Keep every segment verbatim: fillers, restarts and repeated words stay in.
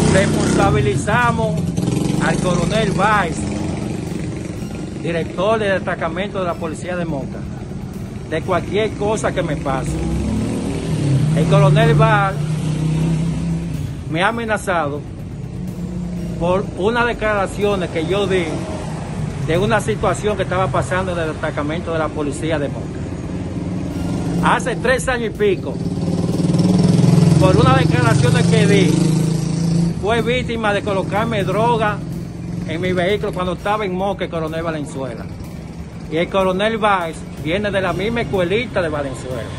Responsabilizamos al coronel Báez, director del destacamento de la policía de Moca, de cualquier cosa que me pase. El coronel Báez me ha amenazado por unas declaraciones que yo di de una situación que estaba pasando en el destacamento de la policía de Moca. Hace tres años y pico, por unas declaraciones que di, fue víctima de colocarme droga en mi vehículo cuando estaba en Moca el coronel Valenzuela. Y el coronel Báez viene de la misma escuelita de Valenzuela.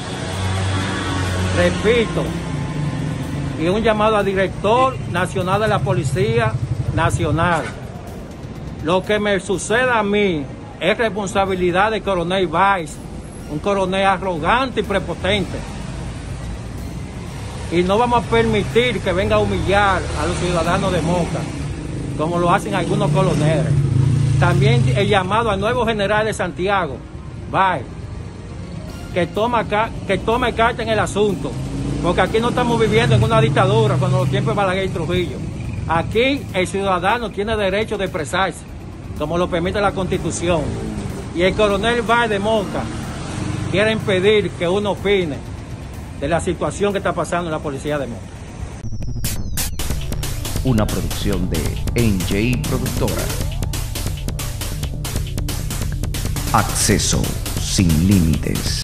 Repito, y un llamado al director nacional de la Policía Nacional. Lo que me suceda a mí es responsabilidad del coronel Báez, un coronel arrogante y prepotente. Y no vamos a permitir que venga a humillar a los ciudadanos de Moca, como lo hacen algunos coroneles. También el llamado al nuevo general de Santiago, Báez, que, toma, que tome carta en el asunto, porque aquí no estamos viviendo en una dictadura cuando los tiempos de Balaguer y Trujillo. Aquí el ciudadano tiene derecho de expresarse, como lo permite la Constitución. Y el coronel Báez de Moca quiere impedir que uno opine de la situación que está pasando en la policía de Moca. Una producción de N J Productora. Acceso sin límites.